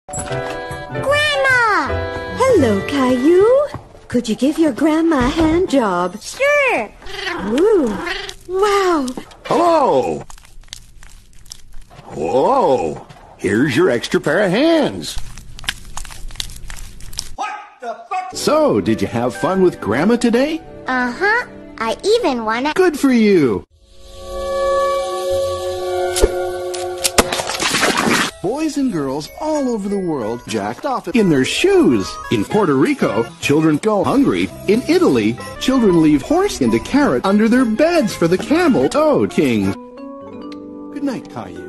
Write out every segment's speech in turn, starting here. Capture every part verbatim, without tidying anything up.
Grandma! Hello, Caillou. Could you give your grandma a hand job? Sure. Ooh. Wow. Hello. Whoa. Here's your extra pair of hands. What the fuck? So, did you have fun with Grandma today? Uh-huh. I even wanna... Good for you. Boys and girls all over the world jacked off in their shoes. In Puerto Rico, children go hungry. In Italy, children leave horse into carrot under their beds for the camel toad king. Good night, Caillou.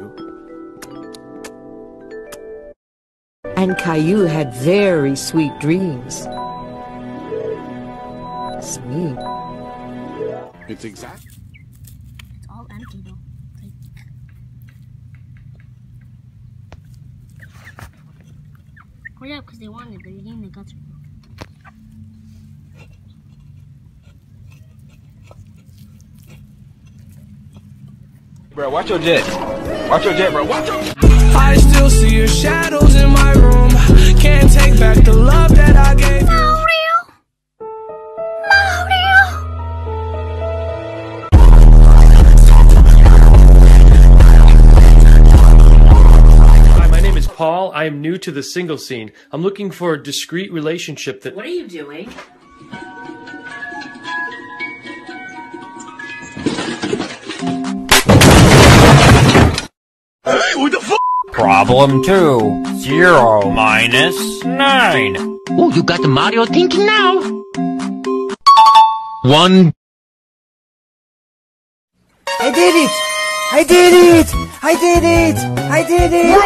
And Caillou had very sweet dreams. Sweet. It's exact. It's all empty though. Hurry up, because they wanted. They're getting the guts. Bro, watch your jet. Watch your jet, bro. Watch your... I still see your shadows in my room. Can't take back the love that I gave you. Mario! Mario! Hi, my name is Paul. I am new to the single scene. I'm looking for a discreet relationship that... What are you doing? Hey, what the fuck? Problem two. Zero minus nine. Oh, you got the Mario thinking now. One. I did it! I did it! I did it! I did it!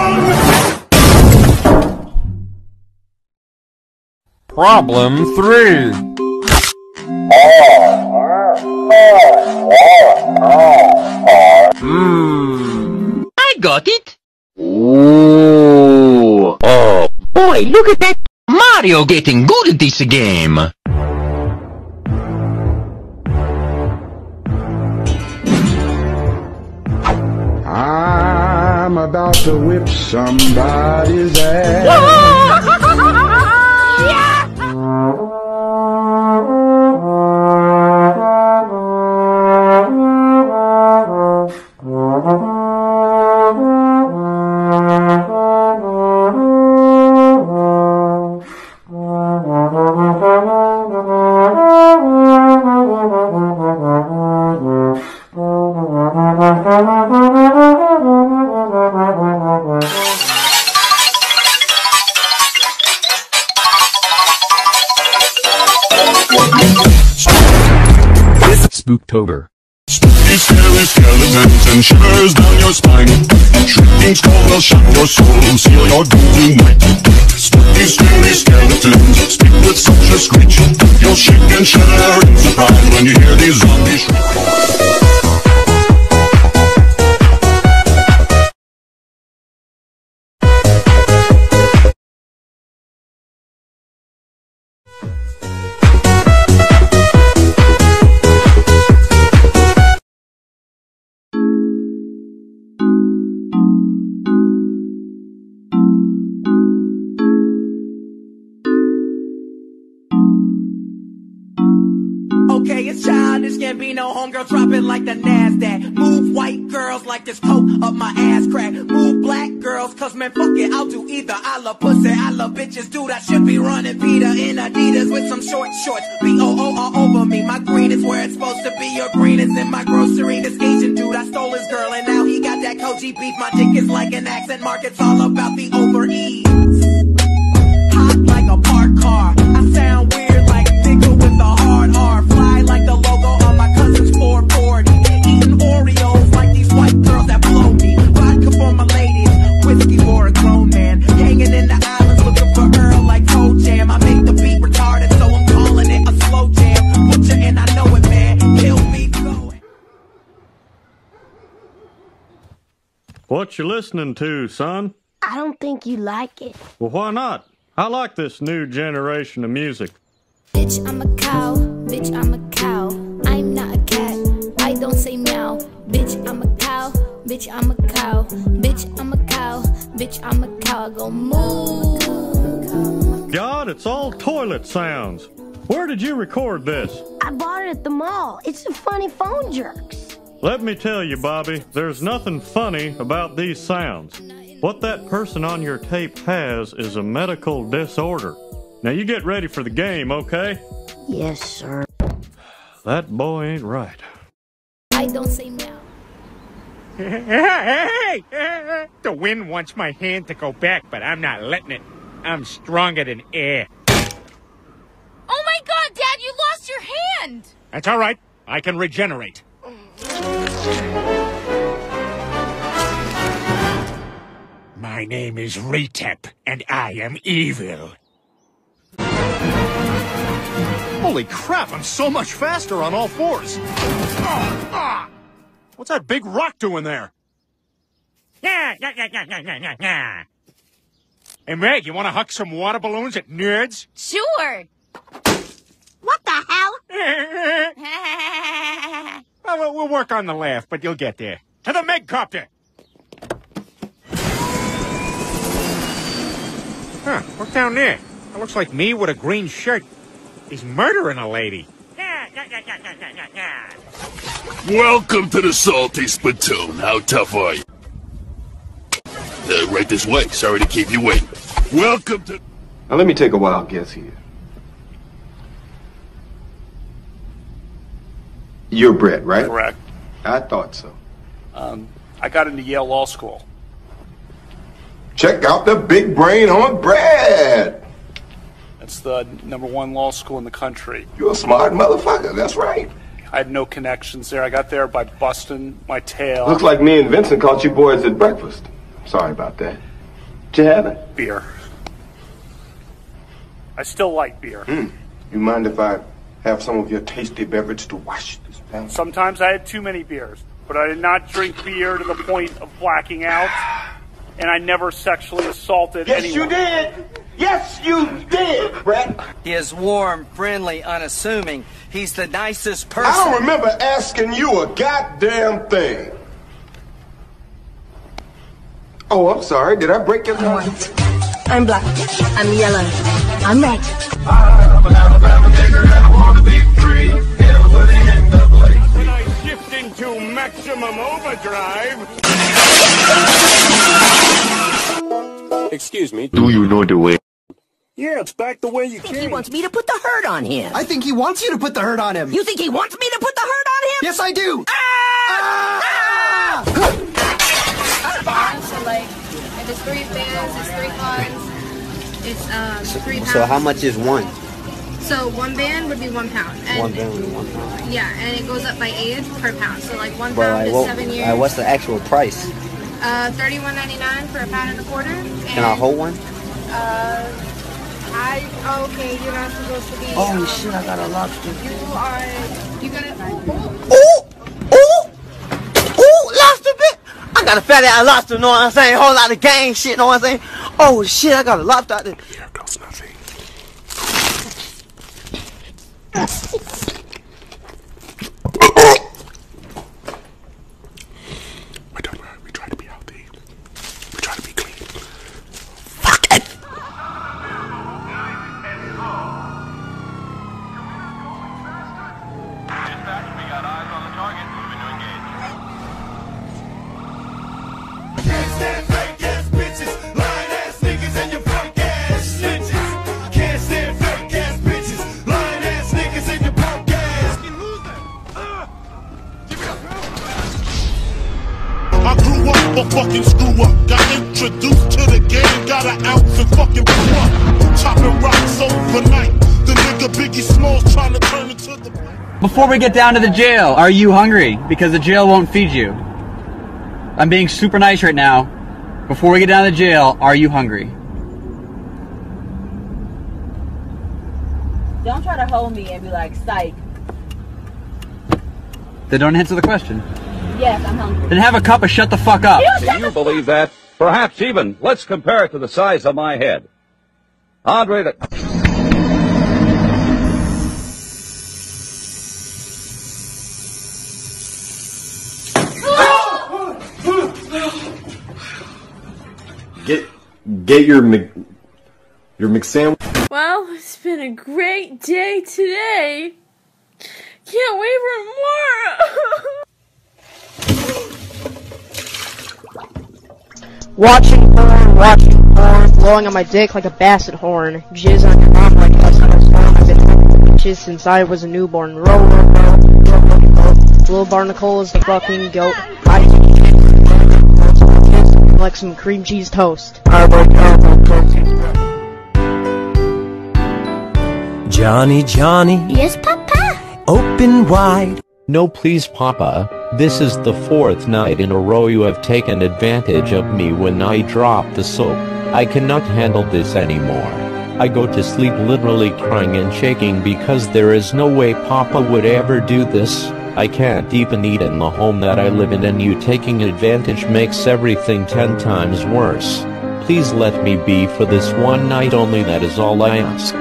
Problem three. Hmm. I got it. Ooh. Oh boy, look at that. Mario getting good at this game. I'm about to whip somebody's ass. Spooktober. Spooky, scary skeletons and shivers down your spine. Shrieking skull will shock your soul, seal your golden night. Spooky, scary skeletons speak with such a screech. You'll shake and shudder in surprise when you hear these zombies shriek. Okay, it's childish, can't be no homegirl, drop it like the NASDAQ. Move white girls like this coke up my ass crack. Move black girls, cause man, fuck it, I'll do either. I love pussy, I love bitches, dude, I should be running Peter in Adidas with some short shorts. B O O all over me, my green is where it's supposed to be. Your green is in my grocery. This Asian dude, I stole his girl, and now he got that Koji beef. My dick is like an accent mark, it's all about the over ease. Hot like a parked car, I sound weird like nigga with a hard R. Fly like the logo on my cousin's four forty. Eating Oreos like these white girls that blow me. Vodka for my ladies, whiskey for a grown man. Hanging in the islands looking for Earl like Toe Jam. I make the beat retarded, so I'm calling it a slow jam. Butcher and I know it, man. Kill me going. What you listening to, son? I don't think you like it. Well, why not? I like this new generation of music. Bitch, I'm a cow. Bitch, I'm a cow. I'm not a cat. I don't say meow. Bitch, I'm a cow. Bitch, I'm a cow. Bitch, I'm a cow. Bitch, I'm a cow, I go moo. God, it's all toilet sounds. Where did you record this? I bought it at the mall. It's a funny phone jerks. Let me tell you, Bobby, there's nothing funny about these sounds. What that person on your tape has is a medical disorder. Now you get ready for the game, okay? Yes, sir. That boy ain't right. I don't say meow. Hey, hey! The wind wants my hand to go back, but I'm not letting it. I'm stronger than air. Oh my God, Dad, you lost your hand! That's all right. I can regenerate. My name is Retep, and I am evil. Holy crap, I'm so much faster on all fours. Ah, ah. What's that big rock doing there? Yeah, yeah, yeah, yeah, yeah, yeah, yeah. Hey, Meg, you want to huck some water balloons at nerds? Sure. What the hell? Well, we'll, we'll work on the laugh, but you'll get there. To the Megcopter! Huh, what's down there? That looks like me with a green shirt. He's murdering a lady. Welcome to the Salty Spittoon. How tough are you? Uh, right this way. Sorry to keep you waiting. Welcome to... Now let me take a wild guess here. You're Brett, right? Correct. I thought so. Um, I got into Yale Law School. Check out the big brain on Brett! That's the number one law school in the country. You're a smart motherfucker, that's right. I had no connections there. I got there by busting my tail. Looks like me and Vincent caught you boys at breakfast. Sorry about that. Did you have it? Beer. I still like beer. Mm. You mind if I have some of your tasty beverage to wash this down? Sometimes I had too many beers, but I did not drink beer to the point of blacking out, and I never sexually assaulted yes, anyone. Yes, you did! Yes, you did, Brett! He is warm, friendly, unassuming. He's the nicest person. I don't remember asking you a goddamn thing. Oh, I'm sorry. Did I break your heart? I'm black. I'm yellow. I'm red. When I shift into maximum overdrive... Excuse me. Do you know the way? Yeah, it's back the way you I think came. he wants me to put the hurt on him. I think he wants you to put the hurt on him. You think he wants me to put the hurt on him? Yes, I do. Ah! Ah! So like, if it's three fans, it's three cons. It's um So, three pounds. so how much is one? So one band would be one pound. And One band would be one pound. Yeah, and it goes up by age per pound. So like one But pound like, is what, seven years. like, what's the actual price? Uh, thirty-one ninety-nine for a pound and a quarter. And, Can I hold one? Uh, I oh, okay. You're not supposed to be. Oh um, shit! I got a lobster. You are. You gonna? Ooh! Ooh! Ooh! Lobster bit! I got a fat ass lobster, know what I'm saying? Whole lot of gang shit, know what I'm saying? Oh shit! I got a lobster out there. Here goes nothing. We don't worry. We try to be healthy. We try to be clean. Fuck it! Can't stand fake ass bitches, lying ass niggas, and your punk ass snitches. Can't stand fake ass bitches, lying ass niggas, and your punk ass. I grew up a fucking screw up. Got introduced to the game, got an ounce and fucking blew up. Chopping rocks overnight. The nigga Biggie Smalls trying to turn into the. Before we get down to the jail, are you hungry? Because the jail won't feed you. I'm being super nice right now. Before we get down to the jail, are you hungry? Don't try to hold me and be like, psych. Then don't answer the question. Yes, I'm hungry. Then have a cup of shut the fuck up. Do you believe that? Perhaps even, let's compare it to the size of my head. Andre the... get your Mc, your McSandwich. Well, it's been a great day today. Can't wait for more. Watching porn, watching porn, blowing on my dick like a basset horn, jizz on your mom like us on a storm. I've been fucking bitches since I was a newborn. Roll, roll, roll, roll, roll, roll. Little Barnacle is the fucking goat. I like some cream cheese toast. Johnny, Johnny. Yes, Papa? Open wide. No, please, Papa. This is the fourth night in a row you have taken advantage of me when I dropped the soap. I cannot handle this anymore. I go to sleep literally crying and shaking because there is no way Papa would ever do this. I can't even eat in the home that I live in, and you taking advantage makes everything ten times worse. Please let me be for this one night only, that is all I ask.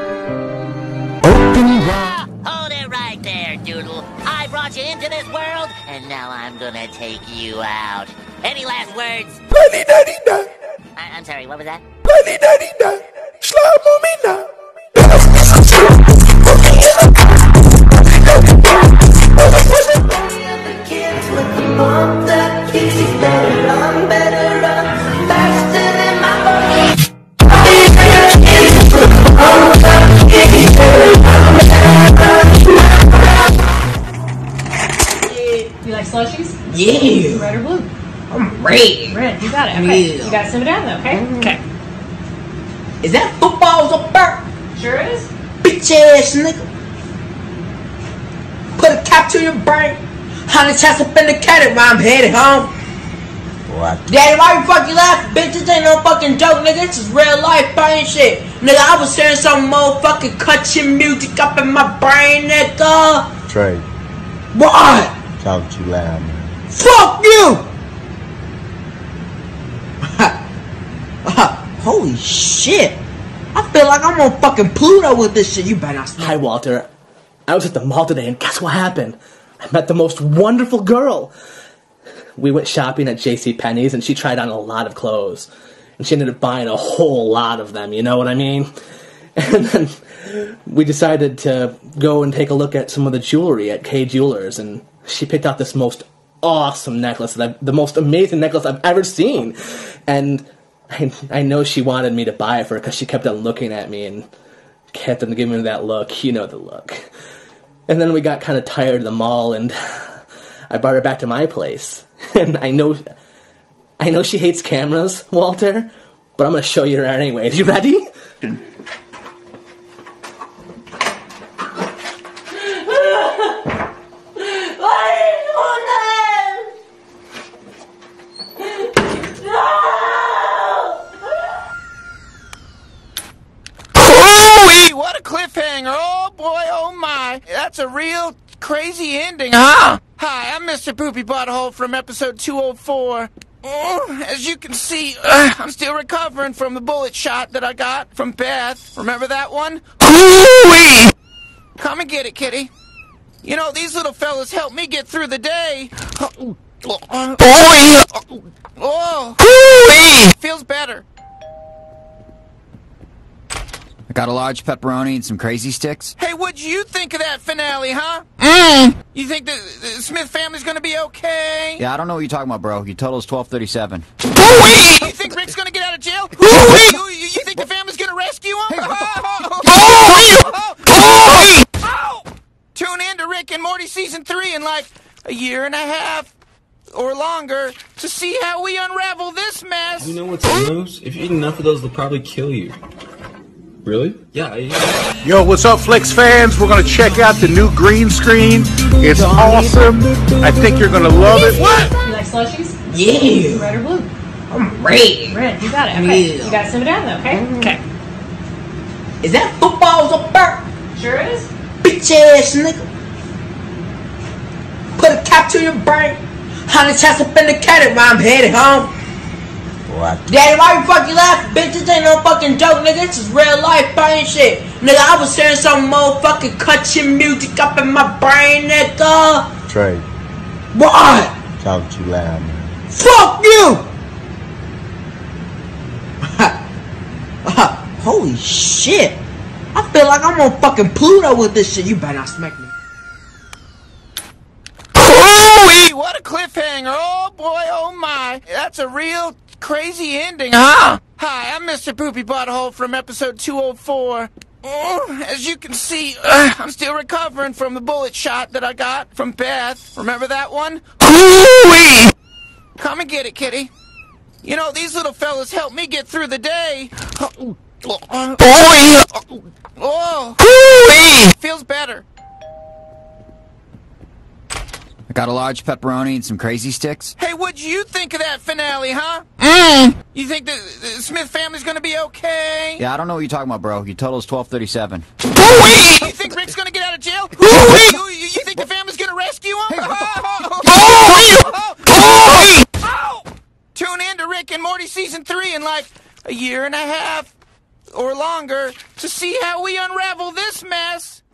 Hold it right there, Doodle. I brought you into this world, and now I'm gonna take you out. Any last words? I I'm sorry, what was that? Slime on me now. You like slushies? Yeah. Red or blue? I'm red. Red, you got it. Okay. Yeah. You gotta simmer down though, okay? Okay. Is that football's a burp? Sure is. Bitch ass nigga. Put a cap to your brain. Honey chest up in the cat while I'm headed home. What? Daddy, why you fucking laughing? Bitch, this ain't no fucking joke, nigga. This is real life brain shit. Nigga, I was hearing some motherfucking cutchin music up in my brain, nigga. Trey. What? Talk too loud, man. Fuck you! Holy shit! I feel like I'm on fucking Pluto with this shit. You better not stop. Hi, Walter. I was at the mall today, and guess what happened? I met the most wonderful girl. We went shopping at JCPenney's, and she tried on a lot of clothes. And she ended up buying a whole lot of them, you know what I mean? And then we decided to go and take a look at some of the jewelry at K Jewelers, and she picked out this most awesome necklace, that I've, the most amazing necklace I've ever seen. And I, I know she wanted me to buy it for her because she kept on looking at me and kept on giving me that look. You know the look. And then we got kind of tired of the mall, and I brought her back to my place. And I know, I know she hates cameras, Walter, but I'm going to show you her anyways. You ready? What a cliffhanger. Oh boy, oh my. That's a real crazy ending, huh? Hi, I'm Mister Poopy Butthole from episode two oh four. Oh, as you can see, uh, I'm still recovering from the bullet shot that I got from Beth. Remember that one? Hoo-wee! Come and get it, kitty. You know, these little fellas help me get through the day. Oh, uh, boy! Oh, Hoo-wee! Feels better. I got a large pepperoni and some crazy sticks. Hey, what'd you think of that finale, huh? Mm. You think the, the Smith family's gonna be okay? Yeah, I don't know what you're talking about, bro. Your total's twelve thirty-seven. You think Rick's gonna get out of jail? you, you, you think the family's gonna rescue him? Oh! Tune in to Rick and Morty season three in like a year and a half or longer to see how we unravel this mess. You know what's the news? If you eat enough of those, they'll probably kill you. Really? Yeah, yeah. Yo, what's up, Flicks fans? We're gonna check out the new green screen. It's awesome. I think you're gonna love it. What? You like slushies? Yeah. Red or blue? I'm red. Red, you got it. Okay. Yeah. You gotta simmer down though, okay? Okay. Is that football's a burp? Sure is. Bitch ass nigga. Put a cap to your brain. Honey chest up in the cat while I'm headed home. What? Daddy, why you fucking laughing? Bitch, this ain't no fucking joke, nigga. This is real life brain shit. Nigga, I was hearing some motherfucking cutchin music up in my brain, nigga. Trey. What? Talk too loud, man. Fuck you! Uh, holy shit! I feel like I'm on fucking Pluto with this shit. You better not smack me. Ooh-wee, what a cliffhanger. Oh boy, oh my. That's a real crazy ending, huh? Hi, I'm Mister Poopy Butthole from episode two oh four. Oh, as you can see, uh, I'm still recovering from the bullet shot that I got from Beth. Remember that one? Ooh-wee! Come and get it, kitty. You know, these little fellas help me get through the day. Oh, oh, boy! Oh, ooh-wee! Feels better. I got a large pepperoni and some crazy sticks. Hey, what'd you think of that finale, huh? Mm. You think the, the Smith family's gonna be okay? Yeah, I don't know what you're talking about, bro. Your total's twelve thirty-seven. Ooh-wee! You think Rick's gonna get out of jail? Ooh-wee! You, you, you think the family's gonna rescue him? Ooh-wee! Oh! Tune in to Rick and Morty season three in like a year and a half or longer to see how we unravel this mess.